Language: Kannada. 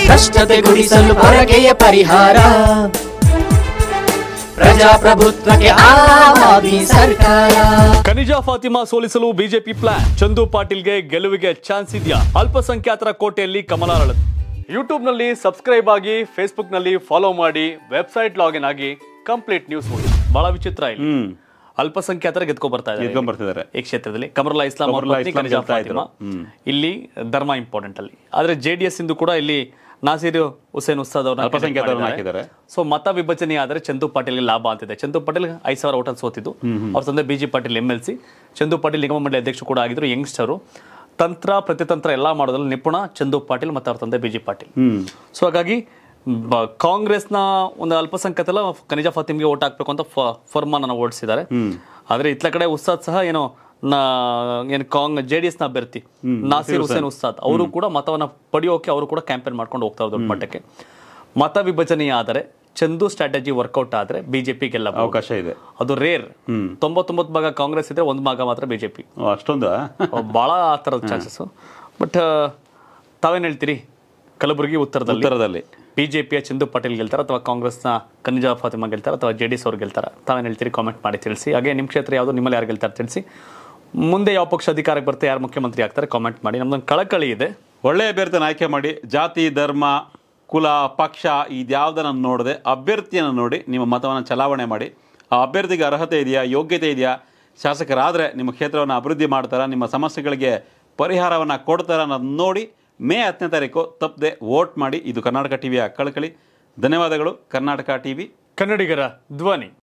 ಭ್ರಷ್ಟತೆ ಗುಡಿಸಲು ಪೊರಕೆಯ ಪರಿಹಾರ. ಪ್ರಜಾಪ್ರಭುತ್ವಕ್ಕೆ ಆವಾದಿ ಸರ್ಕಾರ. ಖನಿಜಾ ಫಾತಿಮಾ ಸೋಲಿಸಲು ಬಿಜೆಪಿ ಪ್ಲಾನ್. ಚಂದು ಪಾಟೀಲ್ಗೆ ಗೆಲುವಿಗೆ ಚಾನ್ಸ್ ಇದೆಯಾ? ಅಲ್ಪಸಂಖ್ಯಾತರ ಕೋಟೆಯಲ್ಲಿ ಕಮಲ ಅರಳದು. ಯೂಟ್ಯೂಬ್ ನಲ್ಲಿ ಸಬ್ಸ್ಕ್ರೈಬ್ ಆಗಿ, ಫೇಸ್ಬುಕ್ ನಲ್ಲಿ ಫಾಲೋ ಮಾಡಿ, ವೆಬ್ಸೈಟ್ ಲಾಗಿನ್ ಆಗಿ ಕಂಪ್ಲೀಟ್ ನ್ಯೂಸ್ ಓದಿ. ಬಹಳ ವಿಚಿತ್ರ ಇಲ್ಲಿ ಅಲ್ಪಸಂಖ್ಯಾತರ ಗೆದ್ಕೊ ಬರ್ತಿದ್ದಾರೆ ಈ ಕ್ಷೇತ್ರದಲ್ಲಿ. ಕಮರುಲ್ಲಾ ಇಸ್ಲಾಂ ಖನಿಜಾ ಫಾತಿಮಾ ಇಲ್ಲಿ ಧರ್ಮ ಇಂಪಾರ್ಟೆಂಟ್ ಅಲ್ಲಿ. ಆದ್ರೆ JDS ಇಂದು ಕೂಡ ಇಲ್ಲಿ ನಾಸೀರ್ ಹುಸೇನ್ ಉಸ್ತಾದ್ ಅವ್ರನ್ನ ಸೊ ಮತ ವಿಭಜನೆ ಆದ್ರೆ ಚಂದು ಪಾಟೀಲ್ಗೆ ಲಾಭ ಅಂತಿದೆ. ಚಂದು ಪಾಟೀಲ್ 5,000 ಓಟಲ್ಲಿ ಸೋತಿದ್ದು. ಅವ್ರ ತಂದೆ BG ಪಾಟೀಲ್ MLC. ಚಂದು ಪಾಟೀಲ್ ನಿಗಮ ಮಂಡಳಿ ಅಧ್ಯಕ್ಷ ಕೂಡ ಆಗಿದ್ರು. ಯಂಗ್ಸ್ಟರು, ತಂತ್ರ ಪ್ರತಿತಂತ್ರ ಎಲ್ಲಾ ಮಾಡೋದ್ರಲ್ಲಿ ನಿಪುಣ ಚಂದು ಪಾಟೀಲ್ ಮತ್ತು ಅವ್ರ ತಂದೆ BG ಪಾಟೀಲ್. ಸೊ ಹಾಗಾಗಿ ಕಾಂಗ್ರೆಸ್ನ ಒಂದು ಅಲ್ಪಸಂಖ್ಯಾತಲ್ಲ ಖನಿಜಾ ಫಾತಿಮ್ಗೆ ಓಟ್ ಹಾಕ್ಬೇಕು ಅಂತ ಫರ್ಮಾನ್ ಓಡಿಸಿದ್ದಾರೆ. ಆದ್ರೆ ಇತ್ಲ ಕಡೆ ಉಸ್ತಾದ್ ಸಹ ಏನೋ JDS ನ ಅಭ್ಯರ್ಥಿ ನಾಸೀರ್ ಹುಸೇನ್ ಉಸ್ತಾದ್ ಅವರು ಕೂಡ ಮತವನ್ನ ಪಡೆಯೋಕೆ ಅವರು ಕೂಡ ಕ್ಯಾಂಪೇನ್ ಮಾಡ್ಕೊಂಡು ಹೋಗ್ತಾ ಇದ್ರು. ದೊಡ್ಡ ಮಟ್ಟಕ್ಕೆ ಮತ ವಿಭಜನೆ ಆದರೆ ಚಂದು ಸ್ಟ್ರಾಟಜಿ ವರ್ಕೌಟ್ ಆದ್ರೆ ಬಿಜೆಪಿ ಗೆಲ್ಲ ಅವಕಾಶ ಇದೆ. ಅದು ರೇರ್. 99 ಭಾಗ ಕಾಂಗ್ರೆಸ್ ಇದ್ರೆ 1 ಭಾಗ ಮಾತ್ರ ಬಿಜೆಪಿ. ಅಷ್ಟೊಂದು ಬಹಳ ಆ ತರದ ಚಾನ್ಸಸ್. ಬಟ್ ತಾವೇನ್ ಹೇಳ್ತೀರಿ? ಕಲಬುರಗಿ ಉತ್ತರದಲ್ಲಿ ಬಿಜೆಪಿಯ ಚಂದು ಪಾಟೀಲ್ ಗೆಲ್ತಾರ ಅಥವಾ ಕಾಂಗ್ರೆಸ್ನ ಖನಿಜಾ ಫಾತಿಮಾ ಗೆಲ್ತಾರ ಅಥವಾ JDS ಅವ್ರು ಗೆಲ್ತಾರ? ತಾವೇನ್ ಹೇಳ್ತೀರಿ? ಕಾಮೆಂಟ್ ಮಾಡಿ ತಿಳಿಸಿ. ಹಾಗೆ ನಿಮ್ಮ ಕ್ಷೇತ್ರ ಯಾವುದು, ನಿಮ್ಮಲ್ಲಿ ಯಾರು ಗೆಲ್ತಾರೆ ತಿಳಿಸಿ. ಮುಂದೆ ಯಾವ ಪಕ್ಷ ಅಧಿಕಾರಕ್ಕೆ ಬರುತ್ತೆ, ಯಾರು ಮುಖ್ಯಮಂತ್ರಿ ಆಗ್ತಾರೆ ಕಾಮೆಂಟ್ ಮಾಡಿ. ನಮ್ದೊಂದು ಕಳಕಳಿ ಇದೆ, ಒಳ್ಳೆಯ ಅಭ್ಯರ್ಥಿನ ಆಯ್ಕೆ ಮಾಡಿ. ಜಾತಿ, ಧರ್ಮ, ಕುಲ, ಪಕ್ಷ ಇದ್ಯಾವುದನ್ನು ನೋಡದೆ ಅಭ್ಯರ್ಥಿಯನ್ನು ನೋಡಿ ನಿಮ್ಮ ಮತವನ್ನು ಚಲಾವಣೆ ಮಾಡಿ. ಆ ಅಭ್ಯರ್ಥಿಗೆ ಅರ್ಹತೆ ಇದೆಯಾ, ಯೋಗ್ಯತೆ ಇದೆಯಾ, ಶಾಸಕರಾದರೆ ನಿಮ್ಮ ಕ್ಷೇತ್ರವನ್ನು ಅಭಿವೃದ್ಧಿ ಮಾಡ್ತಾರಾ, ನಿಮ್ಮ ಸಮಸ್ಯೆಗಳಿಗೆ ಪರಿಹಾರವನ್ನು ಕೊಡ್ತಾರ ಅನ್ನೋದು ನೋಡಿ ಮೇ 10ನೇ ತಾರೀಕು ತಪ್ಪದೆ ವೋಟ್ ಮಾಡಿ. ಇದು ಕರ್ನಾಟಕ ಟಿವಿಯ ಕಳಕಳಿ. ಧನ್ಯವಾದಗಳು. ಕರ್ನಾಟಕ ಟಿವಿ, ಕನ್ನಡಿಗರ ಧ್ವನಿ.